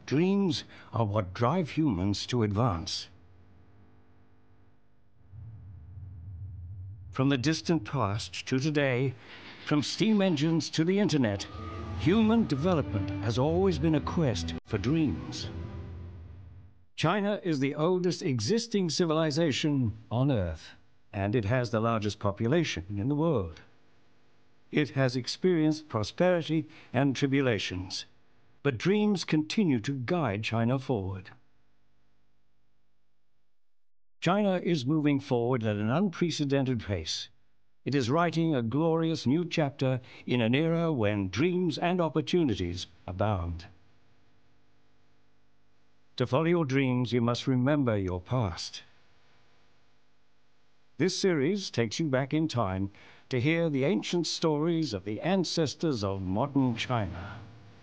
Dreams are what drive humans to advance. From the distant past to today, from steam engines to the internet, human development has always been a quest for dreams. China is the oldest existing civilization on Earth, and it has the largest population in the world. It has experienced prosperity and tribulations, but dreams continue to guide China forward. China is moving forward at an unprecedented pace. It is writing a glorious new chapter in an era when dreams and opportunities abound. To follow your dreams, you must remember your past. This series takes you back in time to hear the ancient stories of the ancestors of modern China.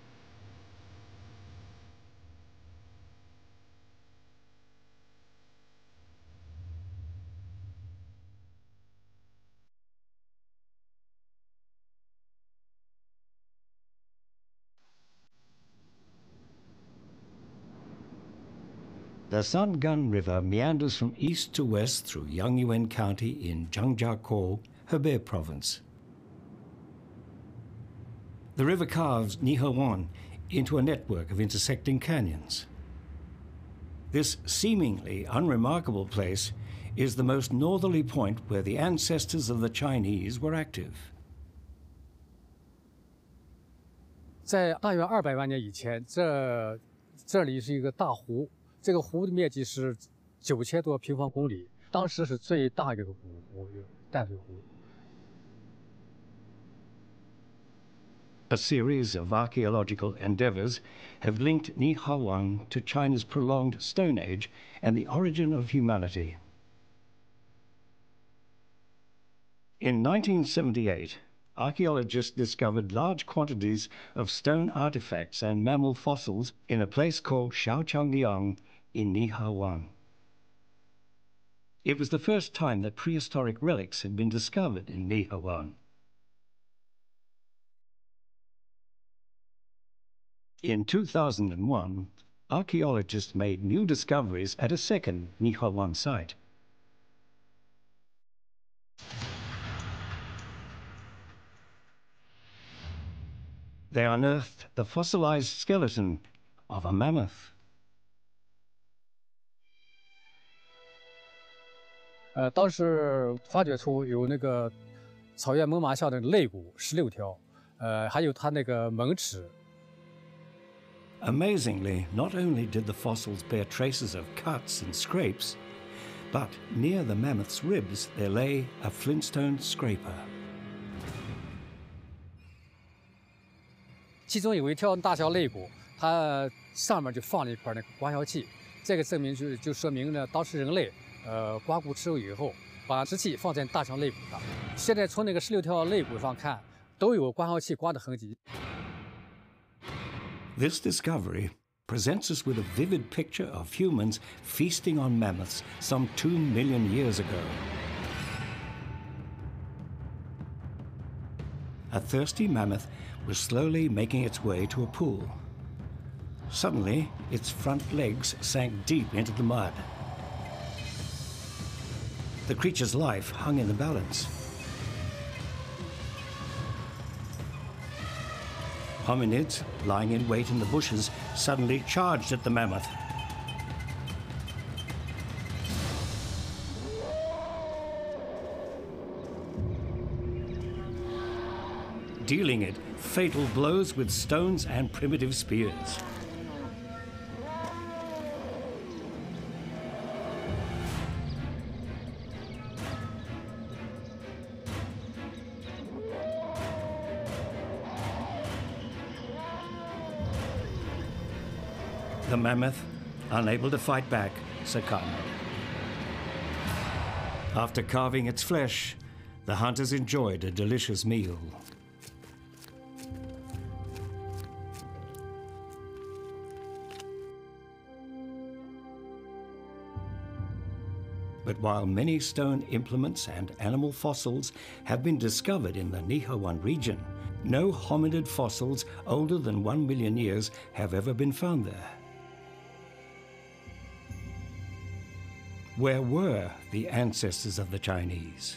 The Sangan River meanders from east to west through Yangyuan County in Zhangjiakou, Hebei Province. The river carves Nihewan into a network of intersecting canyons. This seemingly unremarkable place is the most northerly point where the ancestors of the Chinese were active. 在大约200万年以前，这里是一个大湖，这个湖的面积是9000多平方公里，当时是最大的一个湖，淡水湖。 A series of archaeological endeavors have linked Nihewan to China's prolonged Stone Age and the origin of humanity. In 1978, archaeologists discovered large quantities of stone artifacts and mammal fossils in a place called Xiaochangliang in Nihewan. It was the first time that prehistoric relics had been discovered in Nihewan. In 2001, archaeologists made new discoveries at a second Nihewan site. They unearthed the fossilized skeleton of a mammoth. 当时发掘出有那个草原猛犸象的肋骨16条，还有它那个门齿。 Amazingly, not only did the fossils bear traces of cuts and scrapes, but near the mammoth's ribs there lay a flintstone scraper. 其中有一条大小肋骨，它上面就放了一块那个刮削器，这个证明就说明呢，当时人类刮骨吃肉以后，把石器放在大小肋骨上。现在从那个16条肋骨上看，都有刮削器刮的痕迹。 This discovery presents us with a vivid picture of humans feasting on mammoths some 2 million years ago. A thirsty mammoth was slowly making its way to a pool. Suddenly, its front legs sank deep into the mud. The creature's life hung in the balance. Hominids, lying in wait in the bushes, suddenly charged at the mammoth. Dealing it fatal blows with stones and primitive spears. The mammoth, unable to fight back, succumbed. After carving its flesh, the hunters enjoyed a delicious meal. But while many stone implements and animal fossils have been discovered in the Nihewan region, no hominid fossils older than 1 million years have ever been found there. Where were the ancestors of the Chinese?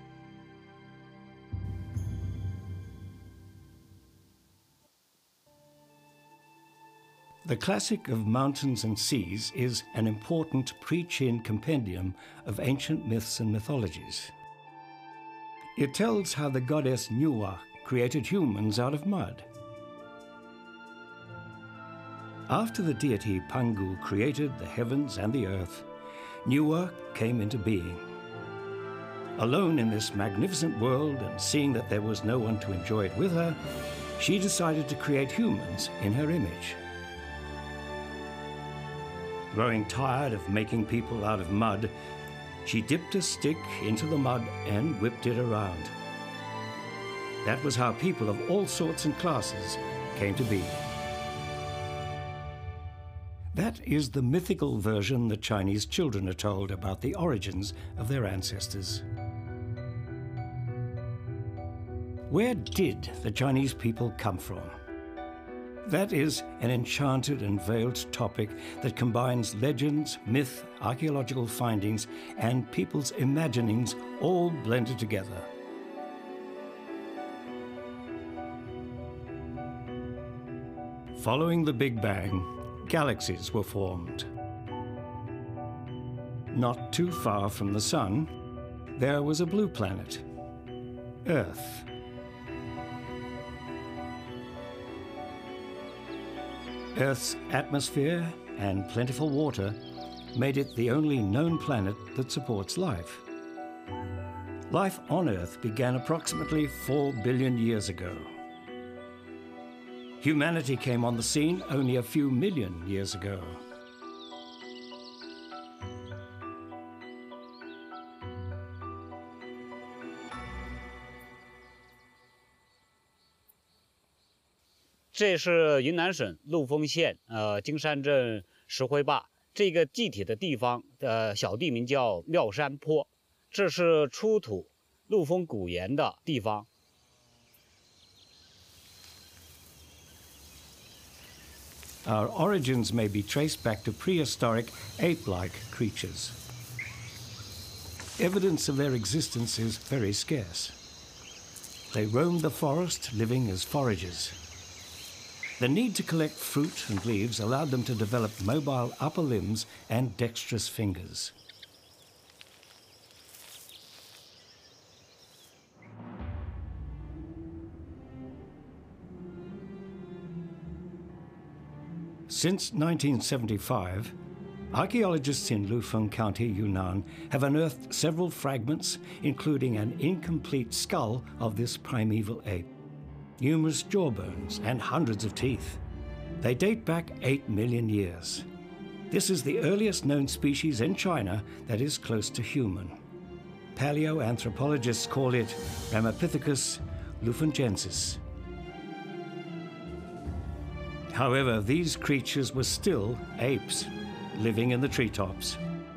The Classic of Mountains and Seas is an important pre-Qin compendium of ancient myths and mythologies. It tells how the goddess Nuwa created humans out of mud. After the deity Pangu created the heavens and the earth, Nuwa came into being. Alone in this magnificent world and seeing that there was no one to enjoy it with her, she decided to create humans in her image. Growing tired of making people out of mud, she dipped a stick into the mud and whipped it around. That was how people of all sorts and classes came to be. That is the mythical version that Chinese children are told about the origins of their ancestors. Where did the Chinese people come from? That is an enchanted and veiled topic that combines legends, myth, archaeological findings, and people's imaginings all blended together. Following the Big Bang, galaxies were formed. Not too far from the Sun, there was a blue planet, Earth. Earth's atmosphere and plentiful water made it the only known planet that supports life. Life on Earth began approximately 4 billion years ago. Humanity came on the scene only a few million years ago. 这是云南省陆丰县金山镇石灰坝这个具体的地方的小地名叫妙山坡，这是出土陆丰古岩的地方。 Our origins may be traced back to prehistoric ape-like creatures. Evidence of their existence is very scarce. They roamed the forest, living as foragers. The need to collect fruit and leaves allowed them to develop mobile upper limbs and dexterous fingers. Since 1975, archaeologists in Lufeng County, Yunnan, have unearthed several fragments, including an incomplete skull of this primeval ape, numerous jawbones, and hundreds of teeth. They date back 8 million years. This is the earliest known species in China that is close to human. Paleoanthropologists call it Ramapithecus lufengensis. However, these creatures were still apes, living in the treetops.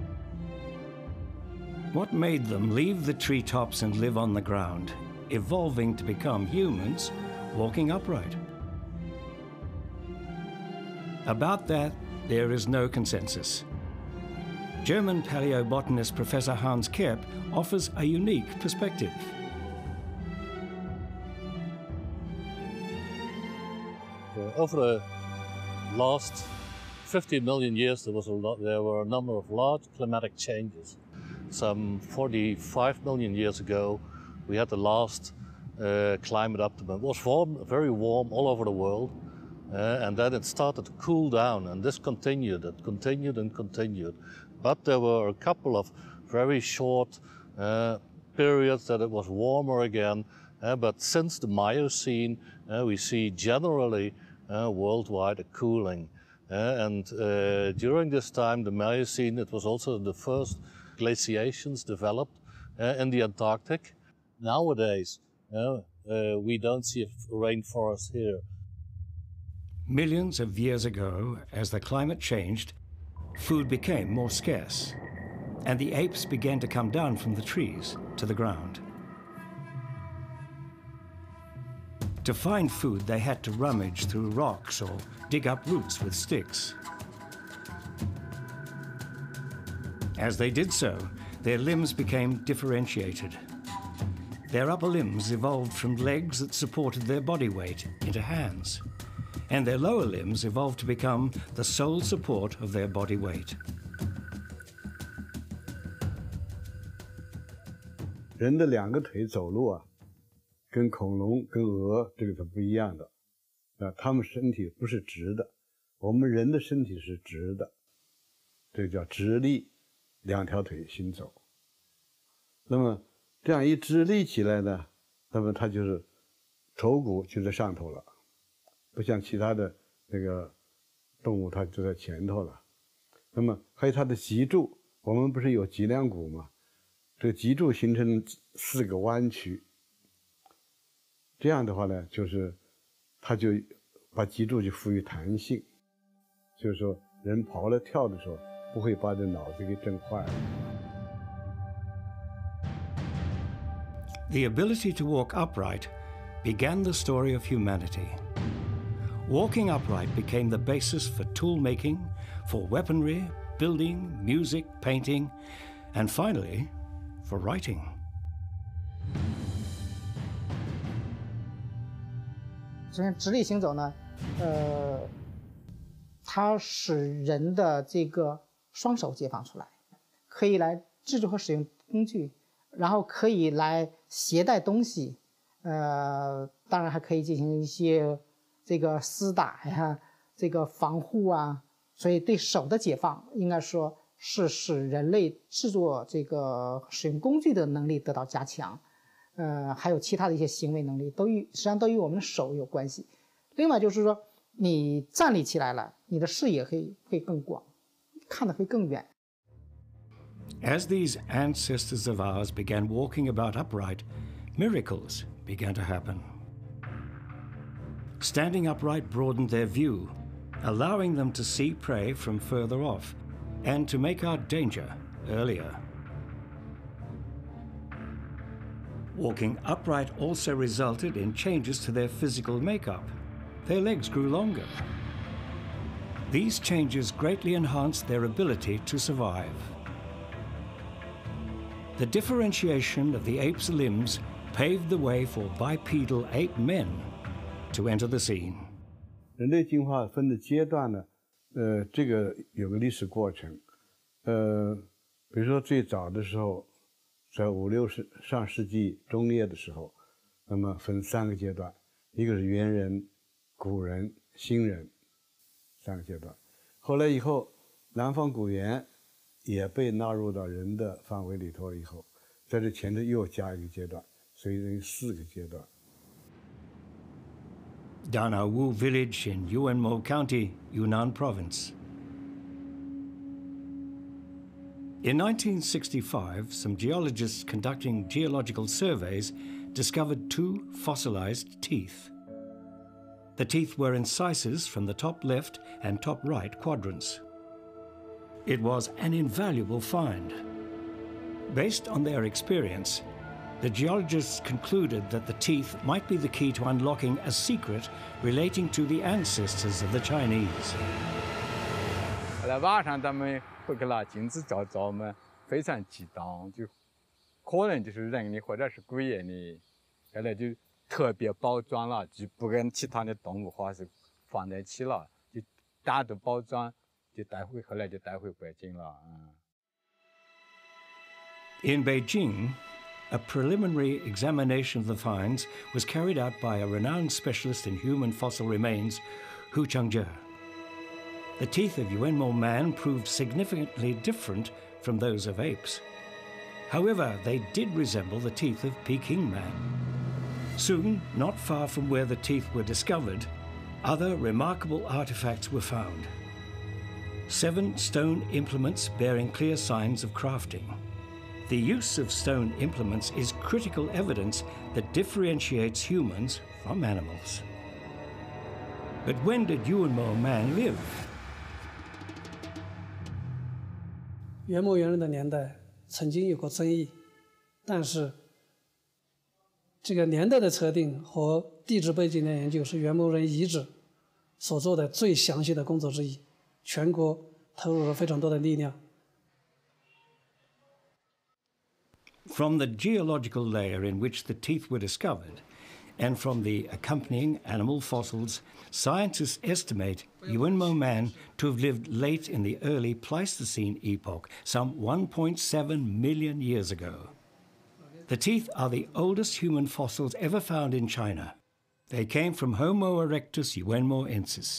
What made them leave the treetops and live on the ground, evolving to become humans, walking upright? About that, there is no consensus. German paleobotanist Professor Hans Kerp offers a unique perspective. Over the last 50 million years, there were a number of large climatic changes. Some 45 million years ago, we had the last climate optimum. It was very warm all over the world, and then it started to cool down, and this continued. It continued and continued. But there were a couple of very short periods that it was warmer again. But since the Miocene, we see generally worldwide a cooling. And during this time, the Miocene, it was also the first glaciations developed in the Antarctic. Nowadays, we don't see a rainforest here. Millions of years ago, as the climate changed, food became more scarce, and the apes began to come down from the trees to the ground. To find food, they had to rummage through rocks or dig up roots with sticks. As they did so, their limbs became differentiated. Their upper limbs evolved from legs that supported their body weight into hands, and their lower limbs evolved to become the sole support of their body weight. 人的两个腿走路啊，跟恐龙、跟鹅这个是不一样的。它们身体不是直的，我们人的身体是直的，这叫直立，两条腿行走。那么这样一直立起来呢，那么它就是头骨就在上头了，不像其他的那个动物，它就在前头了。那么还有它的脊柱，我们不是有脊梁骨吗？这个脊柱形成4个弯曲，这样的话呢，就是它就把脊柱就赋予弹性，就是说人跑了跳的时候不会把这脑子给震坏了。 The ability to walk upright began the story of humanity. Walking upright became the basis for tool making, for weaponry, building, music, painting, and finally, for writing. 首先，直立行走呢，它使人的这个双手解放出来，可以来制作和使用工具，然后可以来携带东西，当然还可以进行一些这个厮打呀，这个防护啊，所以对手的解放，应该说是使人类制作这个使用工具的能力得到加强，还有其他的一些行为能力，实际上都与我们的手有关系。另外就是说，你站立起来了，你的视野会更广，看得会更远。 As these ancestors of ours began walking about upright, miracles began to happen. Standing upright broadened their view, allowing them to see prey from further off and to make out danger earlier. Walking upright also resulted in changes to their physical makeup. Their legs grew longer. These changes greatly enhanced their ability to survive. The differentiation of the ape's limbs paved the way for bipedal ape men to enter the scene. 人类进化分的阶段呢，这个有个历史过程，比如说最早的时候，在上世纪中叶的时候，那么分3个阶段，一个是猿人、古人、新人，3个阶段。后来以后，南方古猿也被纳入到人的范围里头以后，在这前头又加一个阶段，所以等于4个阶段。 Dana Wu village in Yuanmo County, Yunnan Province. In 1965, some geologists conducting geological surveys discovered 2 fossilized teeth. The teeth were incisors from the top left and top right quadrants. It was an invaluable find. Based on their experience, the geologists concluded that the teeth might be the key to unlocking a secret relating to the ancestors of the Chinese. 在晚上咱们会给拿镜子照嘛，非常激动，就可能就是人的或者是鬼的，后来就特别包装了，就不跟其他的动物或是放在一起了，就单独包装，后来就带回北京了。 In Beijing, a preliminary examination of the finds was carried out by a renowned specialist in human fossil remains, Hu Changzhe. The teeth of Yuanmo man proved significantly different from those of apes. However, they did resemble the teeth of Peking man. Soon, not far from where the teeth were discovered, other remarkable artifacts were found. 7 stone implements bearing clear signs of crafting. The use of stone implements is critical evidence that differentiates humans from animals. But when did Yuanmo man live? 元谋猿人的年代曾经有过争议，但是这个年代的测定和地质背景的研究是元谋人遗址所做的最详细的工作之一，全国投入了非常多的力量。 From the geological layer in which the teeth were discovered, and from the accompanying animal fossils, scientists estimate Yuanmo man to have lived late in the early Pleistocene epoch, some 1.7 million years ago. The teeth are the oldest human fossils ever found in China. They came from Homo erectus yuanmoensis.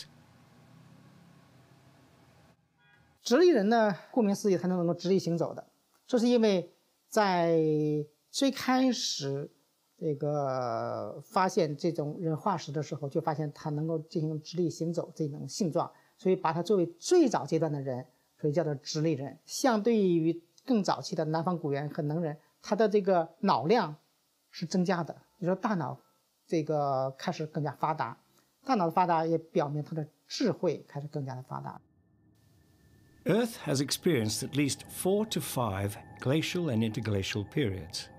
直立人呢，顾名思义，它能够直立行走的，这是因为在最开始这个发现这种人化石的时候，就发现它能够进行直立行走这种性状，所以把它作为最早阶段的人，所以叫做直立人。相对于更早期的南方古猿和能人，它的这个脑量是增加的，也就是说大脑这个开始更加发达，大脑的发达也表明它的智慧开始更加的发达。 Earth has experienced at least 4 to 5 glacial and interglacial periods.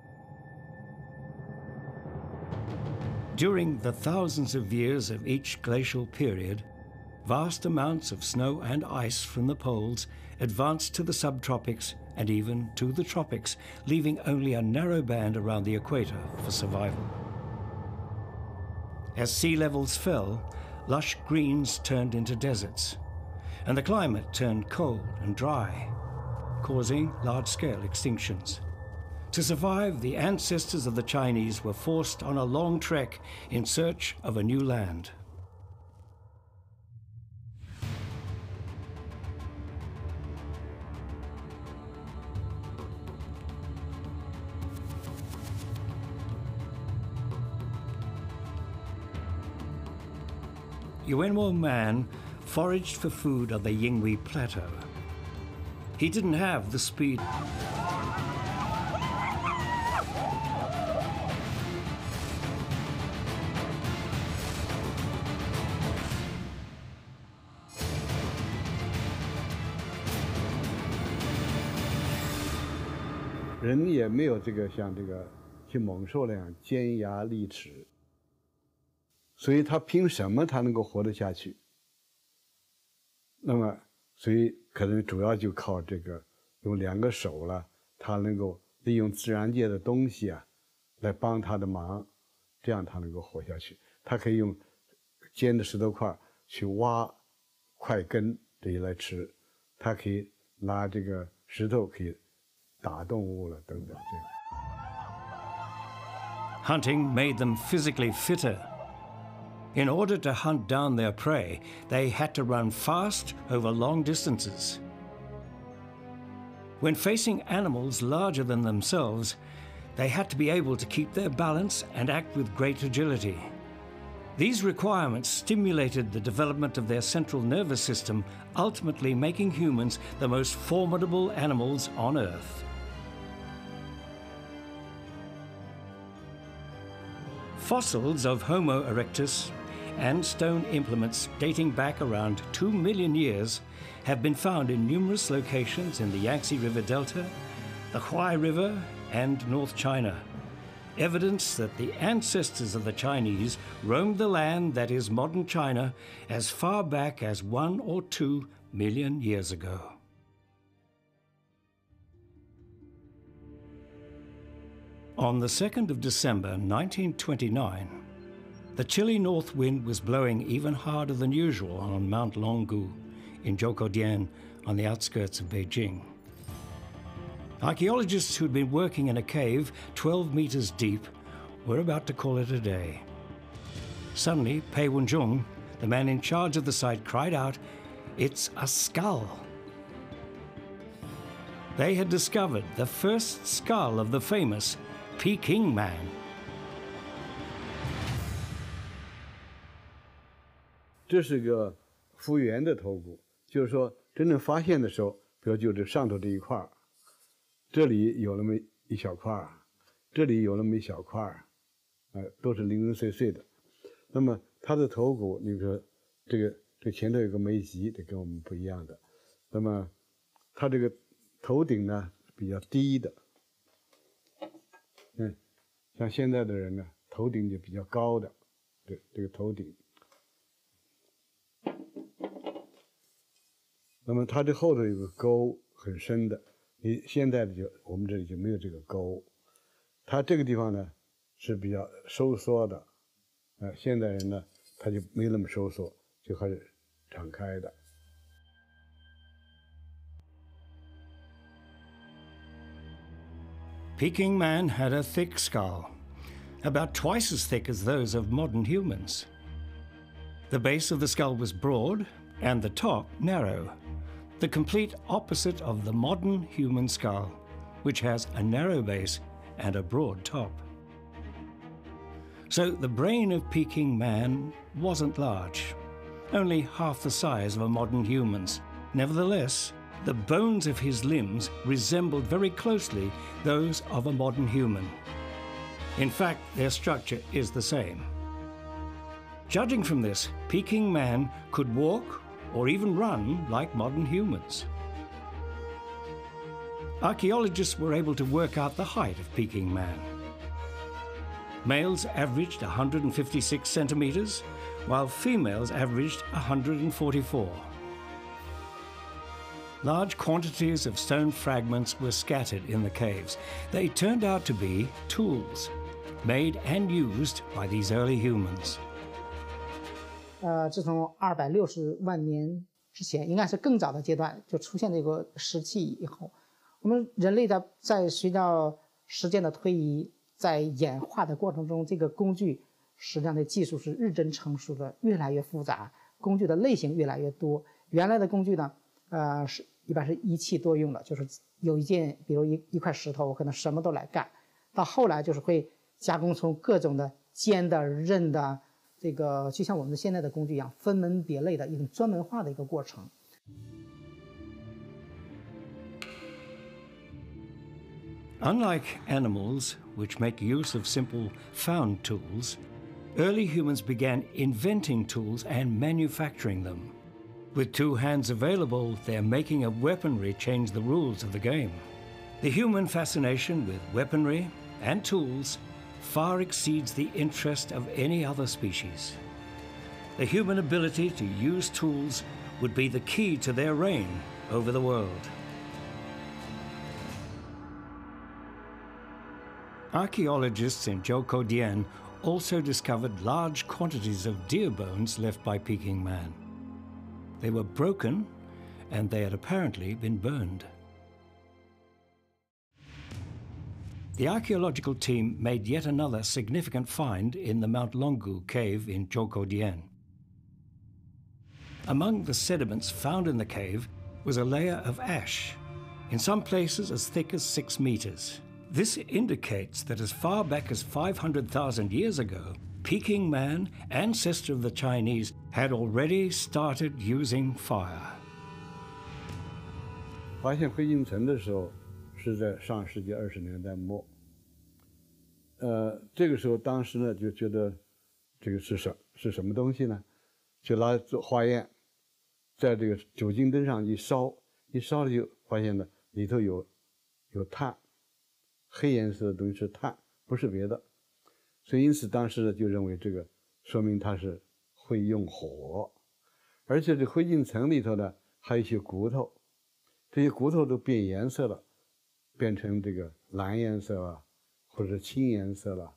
During the thousands of years of each glacial period, vast amounts of snow and ice from the poles advanced to the subtropics and even to the tropics, leaving only a narrow band around the equator for survival. As sea levels fell, lush greens turned into deserts, and the climate turned cold and dry, causing large-scale extinctions. To survive, the ancestors of the Chinese were forced on a long trek in search of a new land. Yuanmo man foraged for food on the Yinghui Plateau. He didn't have the speed 人也没有这个像这个像猛兽那样尖牙利齿，所以他凭什么他能够活得下去？那么，所以可能主要就靠这个用2个手了，他能够利用自然界的东西啊，来帮他的忙，这样他能够活下去。他可以用尖的石头块去挖块根这些来吃，他可以拿这个石头可以打动物了等等这样。 Hunting made them physically fitter. In order to hunt down their prey, they had to run fast over long distances. When facing animals larger than themselves, they had to be able to keep their balance and act with great agility. These requirements stimulated the development of their central nervous system, ultimately making humans the most formidable animals on Earth. Fossils of Homo erectus and stone implements dating back around 2 million years have been found in numerous locations in the Yangtze River Delta, the Huai River, and North China. Evidence that the ancestors of the Chinese roamed the land that is modern China as far back as 1 or 2 million years ago. On the 2nd of December 1929, the chilly north wind was blowing even harder than usual on Mount Longgu in Zhoukoudian on the outskirts of Beijing. Archaeologists who'd been working in a cave 12 meters deep were about to call it a day. Suddenly, Pei Wenzhong, the man in charge of the site, cried out, "It's a skull!" They had discovered the first skull of the famous Peking man. 这是个复原的头骨，就是说真正发现的时候，比如就这上头这一块儿，这里有那么一小块儿，这里有那么一小块儿，都是零零碎碎的。那么它的头骨，你比如说这前头有个眉脊，这跟我们不一样的。那么它这个头顶呢比较低的，像现在的人呢，头顶就比较高的，这个头顶。那么它这后头有个沟很深的， 你现在的我们这里就没有这个沟，它这个地方呢是比较收缩的，现代人呢他就没那么收缩，就还是敞开的。 Peking man had a thick skull, about twice as thick as those of modern humans. The base of the skull was broad and the top narrow, the complete opposite of the modern human skull, which has a narrow base and a broad top. So the brain of Peking man wasn't large, only half the size of a modern human's. Nevertheless, the bones of his limbs resembled very closely those of a modern human. In fact, their structure is the same. Judging from this, Peking man could walk or even run like modern humans. Archaeologists were able to work out the height of Peking man. Males averaged 156 centimeters, while females averaged 144. Large quantities of stone fragments were scattered in the caves. They turned out to be tools, made and used by these early humans. 自从260万年之前，应该是更早的阶段就出现这个石器以后，我们人类在随着时间的推移，在演化的过程中，这个工具实际上的技术是日臻成熟的，越来越复杂，工具的类型越来越多。原来的工具呢，一般是一器多用的，就是有一件，比如一块石头，我可能什么都来干。到后来就是会加工出各种的尖的、刃的，这个就像我们现在的工具一样，分门别类的一种专门化的一个过程。 Unlike animals, which make use of simple found tools, early humans began inventing tools and manufacturing them. With 2 hands available, their making of weaponry changed the rules of the game. The human fascination with weaponry and tools far exceeds the interest of any other species. The human ability to use tools would be the key to their reign over the world. Archaeologists in Zhoukoudian also discovered large quantities of deer bones left by Peking man. They were broken, and they had apparently been burned. The archaeological team made yet another significant find in the Mount Longu cave in Zhoukoudian. Among the sediments found in the cave was a layer of ash, in some places as thick as 6 meters. This indicates that as far back as 500,000 years ago, Peking man, ancestor of the Chinese, had already started using fire. 发现灰烬层的时候是在上世纪20年代末。这个时候当时呢就觉得这个是什么东西呢？就拿来做化验，在这个酒精灯上一烧了就发现呢里头有碳，黑颜色的东西是碳，不是别的。所以因此当时呢就认为这个说明它是会用火，而且这灰烬层里头呢还有一些骨头，这些骨头都变颜色了，变成这个蓝颜色了，或者是青颜色了。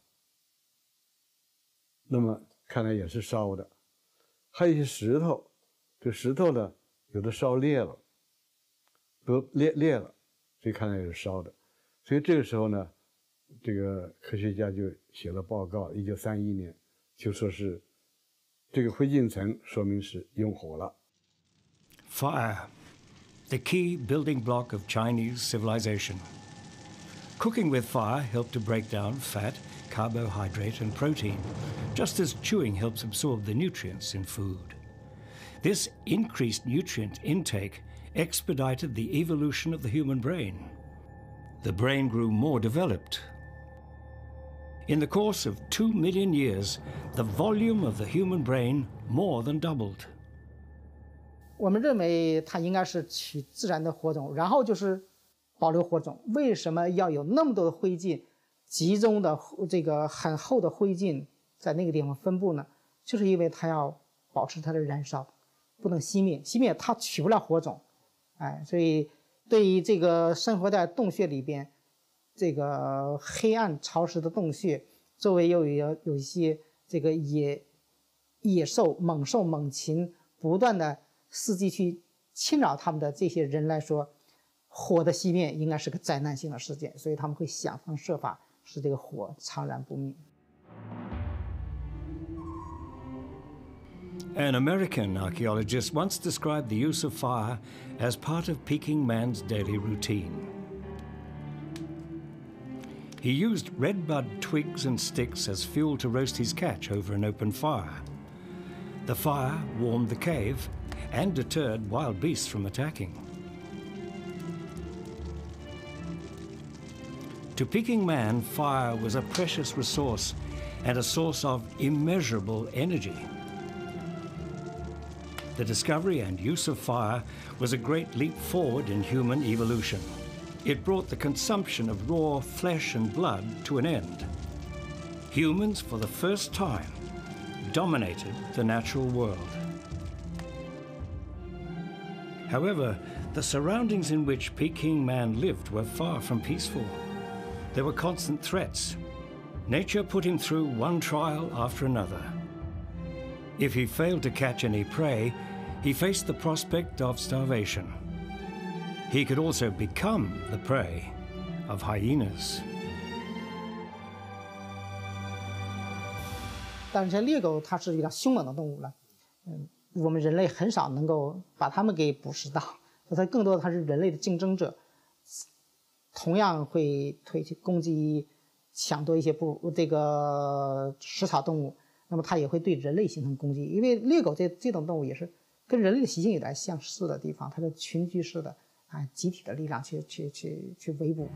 那么看来也是烧的，还有一些石头，这石头呢有的烧裂了，都裂了，所以看来也是烧的。所以这个时候呢，这个科学家就写了报告，1931年就说是这个灰烬层说明是用火了。 Fire, the key building block of Chinese civilization. Cooking with fire helped to break down fat, carbohydrate, and protein, just as chewing helps absorb the nutrients in food. This increased nutrient intake expedited the evolution of the human brain. The brain grew more developed. In the course of 2 million years, the volume of the human brain more than doubled. 我们认为它应该是取自然的火种，然后就是保留火种。为什么要有那么多的灰烬，集中的这个很厚的灰烬在那个地方分布呢？就是因为它要保持它的燃烧，不能熄灭，熄灭它取不了火种。所以对于这个生活在洞穴里边，这个黑暗潮湿的洞穴，周围又有一些这个野兽、猛兽、猛禽不断的伺机去侵扰他们的这些人来说，火的熄灭应该是个灾难性的事件，所以他们会想方设法使这个火长燃不灭。 An American archaeologist once described the use of fire as part of Peking man's daily routine. He used redbud twigs and sticks as fuel to roast his catch over an open fire. The fire warmed the cave and deterred wild beasts from attacking. To Peking man, fire was a precious resource and a source of immeasurable energy. The discovery and use of fire was a great leap forward in human evolution. It brought the consumption of raw flesh and blood to an end. Humans, for the first time, dominated the natural world. However, the surroundings in which Peking man lived were far from peaceful. There were constant threats. Nature put him through one trial after another. If he failed to catch any prey, he faced the prospect of starvation. He could also become the prey of hyenas. 但是猎狗它是比较凶猛的动物了，我们人类很少能够把它们给捕食到，它更多的它是人类的竞争者，同样会去攻击、抢夺一些这个食草动物，那么它也会对人类形成攻击，因为猎狗这种动物也是跟人类的习性有点相似的地方，它是群居式的集体的力量去围捕。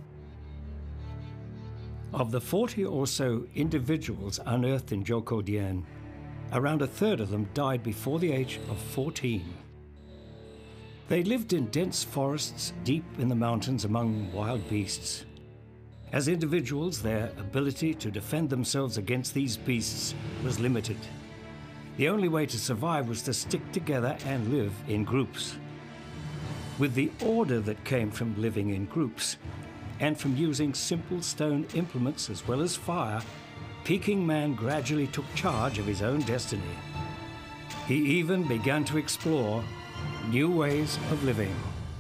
Of the 40 or so individuals unearthed in Zhoukoudian, around a third of them died before the age of 14. They lived in dense forests deep in the mountains among wild beasts. As individuals, their ability to defend themselves against these beasts was limited. The only way to survive was to stick together and live in groups. With the order that came from living in groups, and from using simple stone implements as well as fire, Peking man gradually took charge of his own destiny. He even began to explore new ways of living.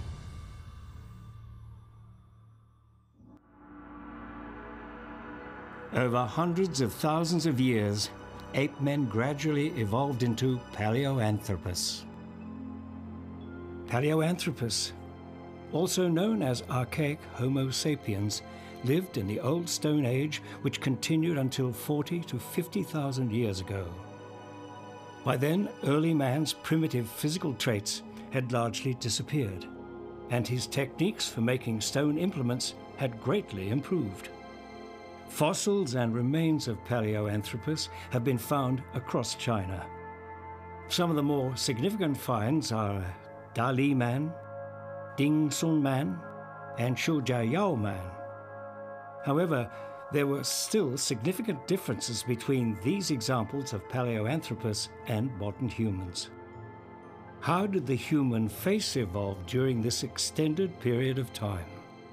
Over hundreds of thousands of years, ape men gradually evolved into Paleoanthropus. Paleoanthropus, also known as archaic Homo sapiens, lived in the Old Stone Age, which continued until 40 to 50,000 years ago. By then, early man's primitive physical traits had largely disappeared, and his techniques for making stone implements had greatly improved. Fossils and remains of Paleoanthropus have been found across China. Some of the more significant finds are Dali man, Ding Sun man, and Shujiayao man. However, there were still significant differences between these examples of Paleoanthropus and modern humans. How did the human face evolve during this extended period of time?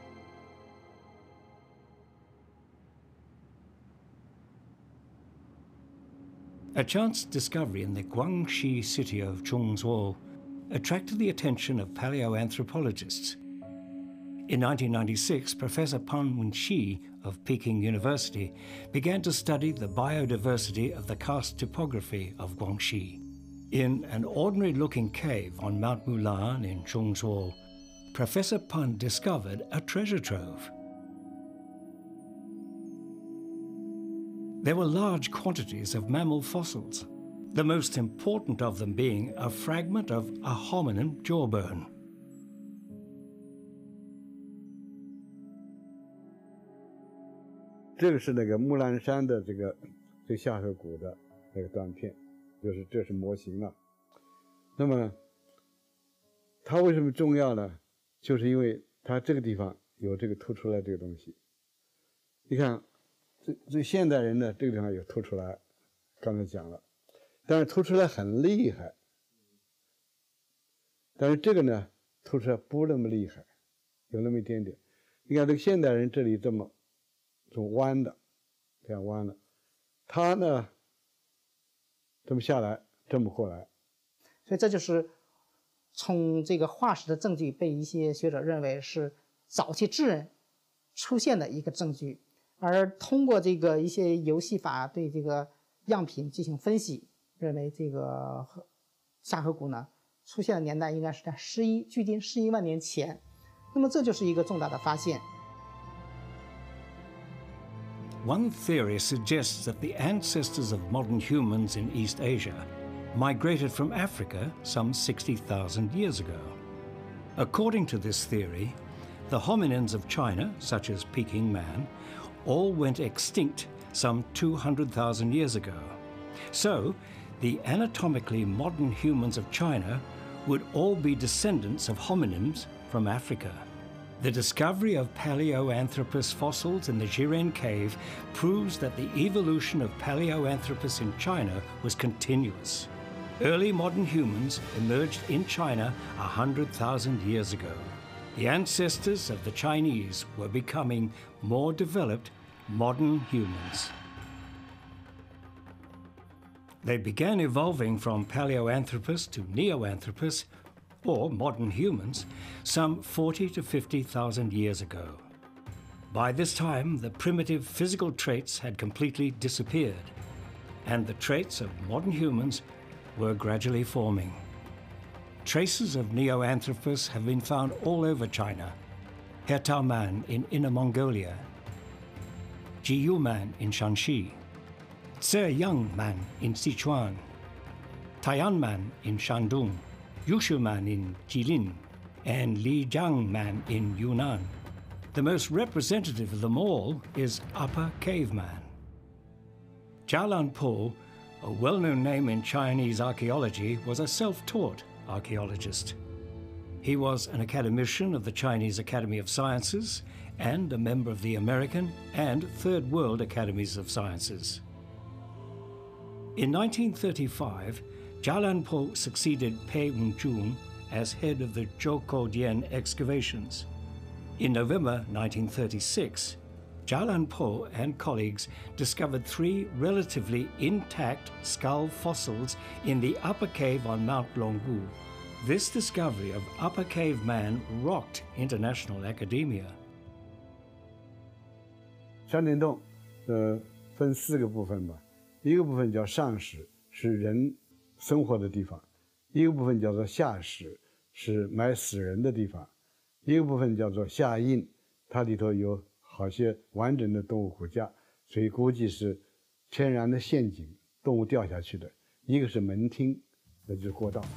A chance discovery in the Guangxi city of Zhongzuo attracted the attention of paleoanthropologists. In 1996, Professor Pan Wenxi of Peking University began to study the biodiversity of the karst topography of Guangxi. In an ordinary-looking cave on Mount Mulan in Zhongzuo, Professor Pan discovered a treasure trove. There were large quantities of mammal fossils, the most important of them being a fragment of a hominin jawbone. This is the Mulan Shan 的最下颌骨的那个断片，这是模型了。那么它为什么重要呢？就是因为它这个地方有这个凸出来这个东西。你看，这现代人呢，这个地方有凸出来，刚才讲了。但是凸出来很厉害，但是这个呢凸出来不那么厉害， 有那么一点点。你看这个现代人这里这么弯的，这样弯的，他呢这么下来，这么过来， 所以这就是从这个化石的证据被一些学者认为是早期智人出现的一个证据，而通过这个一些游戏法对这个样品进行分析，认为这个下颌骨呢出现的年代应该是在距今11万年前，那么这就是一个重大的发现。 One theory suggests that the ancestors of modern humans in East Asia migrated from Africa some 60,000 years ago. According to this theory, the hominins of China, such as Peking man, all went extinct some 200,000 years ago. So, the anatomically modern humans of China would all be descendants of hominins from Africa. The discovery of Paleoanthropus fossils in the Jiren Cave proves that the evolution of Paleoanthropus in China was continuous. Early modern humans emerged in China 100,000 years ago. The ancestors of the Chinese were becoming more developed modern humans. They began evolving from Paleoanthropus to Neoanthropus, or modern humans, some 40 to 50,000 years ago. By this time, the primitive physical traits had completely disappeared, and the traits of modern humans were gradually forming. Traces of Neoanthropus have been found all over China. Hertao Man in Inner Mongolia, Jiyu Man in Shanxi, Zeyang Man in Sichuan, Taiyan Man in Shandong, Yushu Man in Jilin, and Lijiang Man in Yunnan. The most representative of them all is Upper Cave Man. Jialan Po, a well-known name in Chinese archaeology, was a self-taught archaeologist. He was an academician of the Chinese Academy of Sciences and a member of the American and Third World Academies of Sciences. In 1935, Jialan Po succeeded Pei Wenzhun as head of the Zhoukoudian excavations. In November 1936, Jialan Po and colleagues discovered 3 relatively intact skull fossils in the upper cave on Mount Longwu. This discovery of Upper Cave Man rocked international academia. 山顶洞分4个部分吧，一个部分叫上室，是人生活的地方；一个部分叫做下室，是埋死人的地方；一个部分叫做下印，它里头有好些完整的动物骨架，所以估计是天然的陷阱，动物掉下去的。一个是门厅，那就是过道。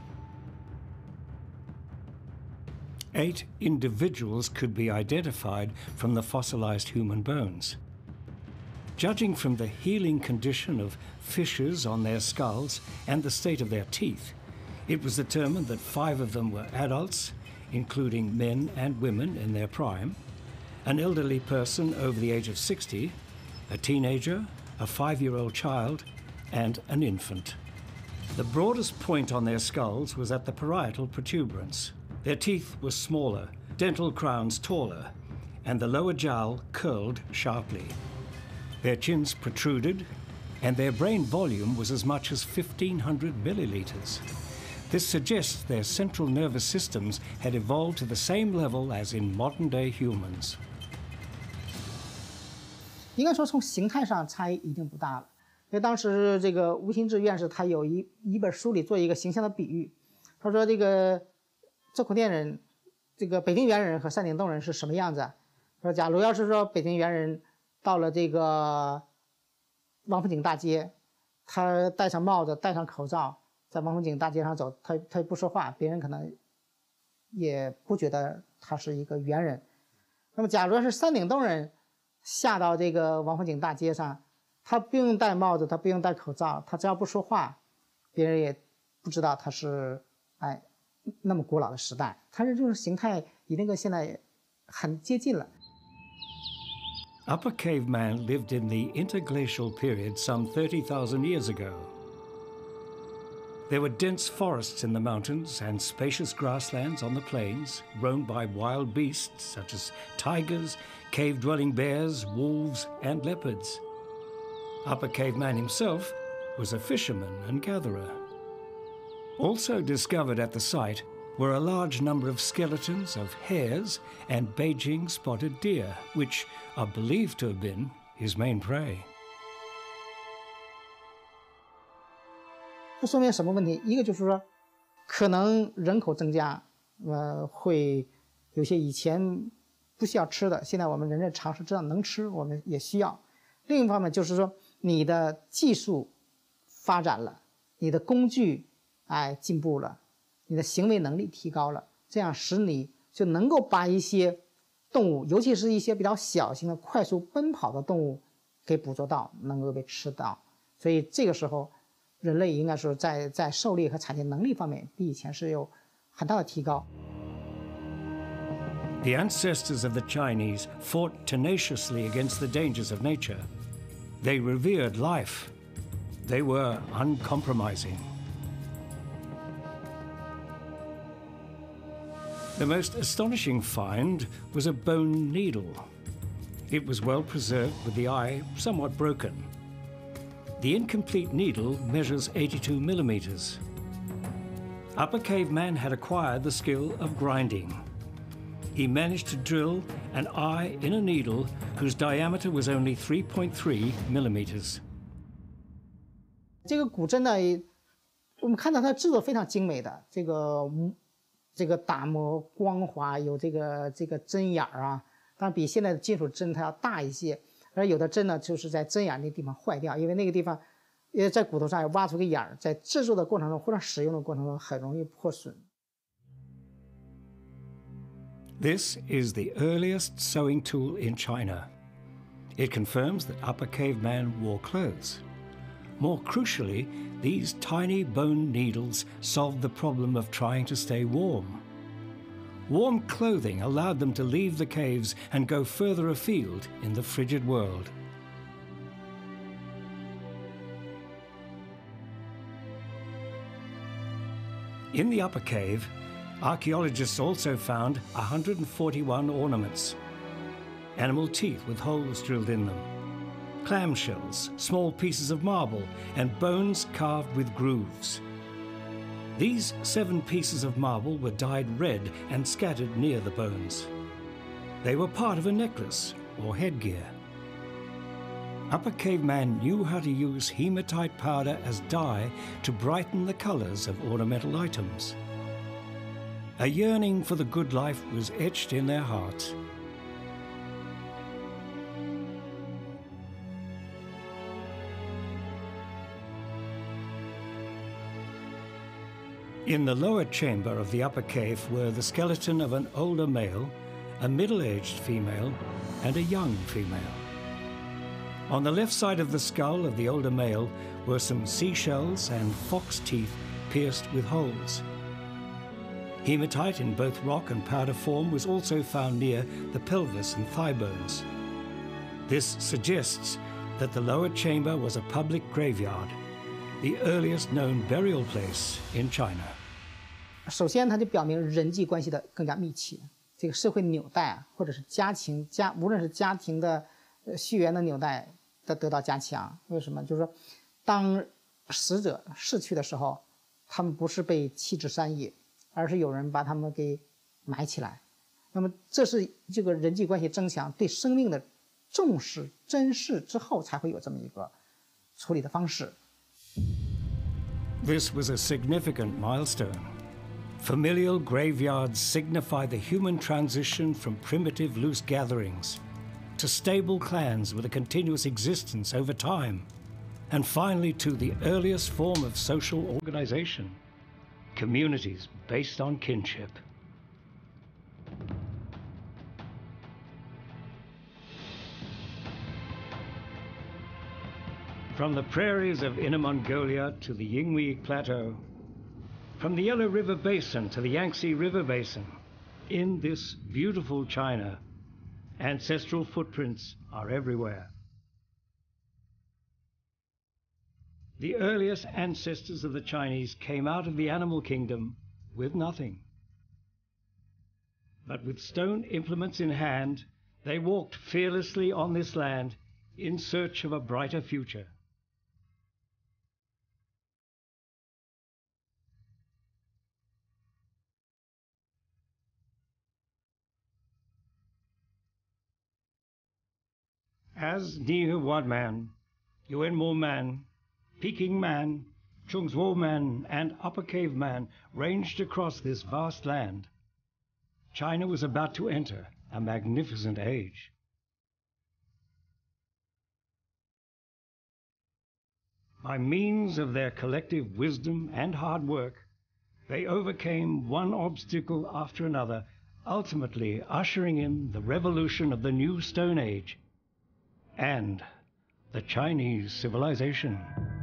8 individuals could be identified from the fossilized human bones. Judging from the healing condition of fissures on their skulls and the state of their teeth, it was determined that 5 of them were adults, including men and women in their prime, an elderly person over the age of 60, a teenager, a 5-year-old child, and an infant. The broadest point on their skulls was at the parietal protuberance. Their teeth were smaller, dental crowns taller, and the lower jowl curled sharply. Their chins protruded, and their brain volume was as much as 1,500 milliliters. This suggests their central nervous systems had evolved to the same level as in modern-day humans. 应该说从形态上差异已经不大了，因为当时这个吴新志院士他有一本书里做一个形象的比喻，他说这个周口店人，这个北京猿人和山顶洞人是什么样子？说假如要是说北京猿人到了这个王府井大街，他戴上帽子，戴上口罩，在王府井大街上走，他不说话，别人可能也不觉得他是一个猿人。那么假如是山顶洞人下到这个王府井大街上，他不用戴帽子，他不用戴口罩，他只要不说话，别人也不知道他是那么古老的时代，它是这种形态已经跟现在很接近了。 Upper Cave Man lived in the interglacial period some 30,000 years ago. There were dense forests in the mountains and spacious grasslands on the plains, roamed by wild beasts such as tigers, cave-dwelling bears, wolves, and leopards. Upper Caveman himself was a fisherman and gatherer. Also discovered at the site were a large number of skeletons of hares and Beijing spotted deer, which are believed to have been his main prey. 这说明什么问题？一个就是说，可能人口增加，会有些以前不需要吃的，现在我们人类尝试知道能吃，我们也需要。另一方面就是说，你的技术发展了，你的工具进步了，你的行为能力提高了，这样使你就能够把一些动物，尤其是一些比较小型的、快速奔跑的动物给捕捉到，能够被吃到。所以这个时候，人类应该说在狩猎和采集能力方面比以前是有很大的提高。 The ancestors of the Chinese fought tenaciously against the dangers of nature. They revered life. They were uncompromising. The most astonishing find was a bone needle. It was well preserved with the eye somewhat broken. The incomplete needle measures 82 millimeters. Upper Caveman had acquired the skill of grinding. He managed to drill an eye in a needle whose diameter was only 3.3 millimeters. 这个古针呢，我们看到它制作非常精美的，这个打磨光滑，有这个针眼儿啊，当然比现在的金属针它要大一些。而有的针呢，就是在针眼那地方坏掉，因为那个地方，在骨头上挖出个眼儿，在制作的过程中或者使用的过程中很容易破损。 This is the earliest sewing tool in China. It confirms that Upper Caveman wore clothes. More crucially, these tiny bone needles solved the problem of trying to stay warm. Warm clothing allowed them to leave the caves and go further afield in the frigid world. In the upper cave, archaeologists also found 141 ornaments. Animal teeth with holes drilled in them, clamshells, small pieces of marble, and bones carved with grooves. These 7 pieces of marble were dyed red and scattered near the bones. They were part of a necklace or headgear. Upper Caveman knew how to use hematite powder as dye to brighten the colors of ornamental items. A yearning for the good life was etched in their hearts. In the lower chamber of the upper cave were the skeleton of an older male, a middle-aged female, and a young female. On the left side of the skull of the older male were some seashells and fox teeth pierced with holes. Hematite in both rock and powder form was also found near the pelvis and thigh bones. This suggests that the lower chamber was a public graveyard, the earliest known burial place in China. 首先，它就表明人际关系的更加密切，这个社会纽带啊，或者是无论是家庭的血缘的纽带的得到加强。为什么？就是说，当死者逝去的时候，他们不是被弃置山野，而是有人把他们给埋起来。那么，这是这个人际关系增强、对生命的重视、珍视之后，才会有这么一个处理的方式。 This was a significant milestone. Familial graveyards signify the human transition from primitive loose gatherings to stable clans with a continuous existence over time, and finally to the earliest form of social organization, communities based on kinship. From the prairies of Inner Mongolia to the Yinghui Plateau, from the Yellow River Basin to the Yangtze River Basin, in this beautiful China, ancestral footprints are everywhere. The earliest ancestors of the Chinese came out of the animal kingdom with nothing. But with stone implements in hand, they walked fearlessly on this land in search of a brighter future. As Niu Wat Man, Yuen Mo Man, Peking Man, Chungzhou Man, and Upper Cave Man ranged across this vast land, China was about to enter a magnificent age. By means of their collective wisdom and hard work, they overcame one obstacle after another, ultimately ushering in the revolution of the new Stone Age and the Chinese civilization.